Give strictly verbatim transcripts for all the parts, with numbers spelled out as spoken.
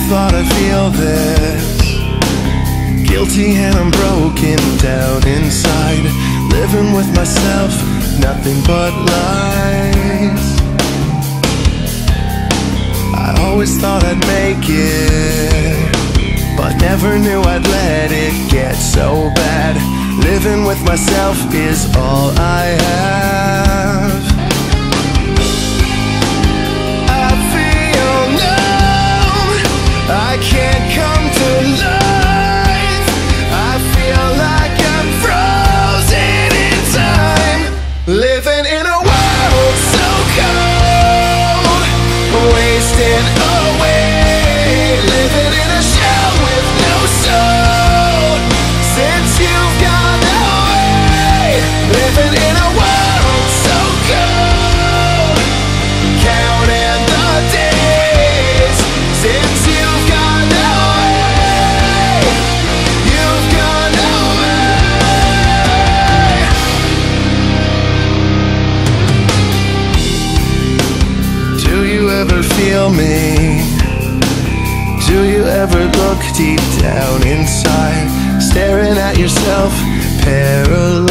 thought I'd feel this. Guilty and I'm broken down inside, living with myself, nothing but lies. I always thought I'd make it, but never knew I'd let it get so bad. Living with myself is all I have. I feel numb, I can't come to life. I feel like I'm frozen in time, living in a world so cold, wasting away, living in a shell with no soul. Since you've gone away, living in a world so cold, counting the days. Since you've gone away, you've gone away. Do you ever feel me? Do you ever look deep down inside, staring at yourself, paralyzed?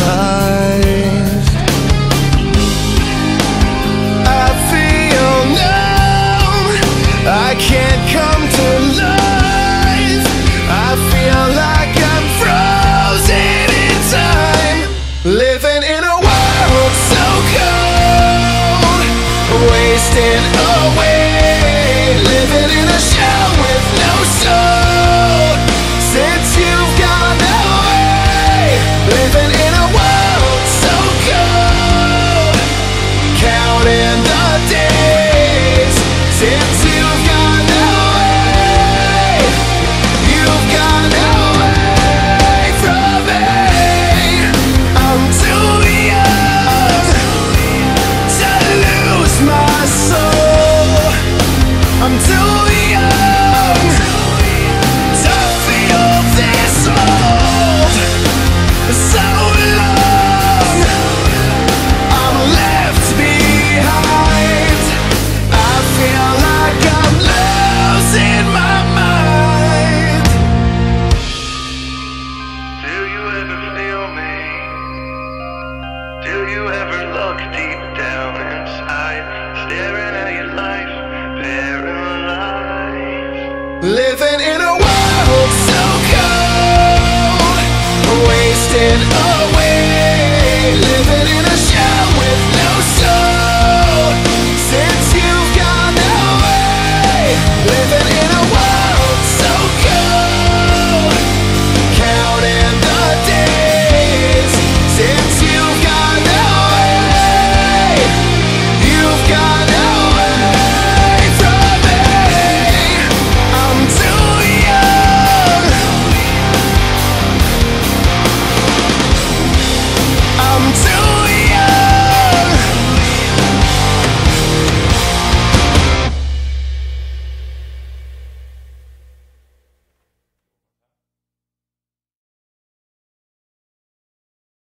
I feel numb, I can't come to life. I feel like I'm frozen in time, living in a world so cold, wasting away, living in a shell with no soul. Since you've gone away, living in a world so cold, counting the days. Since you've gone away, you've gone away from me. I'm too young to lose my soul. I'm too young to feel this old. So long I'm left behind. I feel like I'm losing my mind. Do you ever feel me? Do you ever look deep down inside, staring at your life, paralyzed? Living in a world so cold, wasting away, living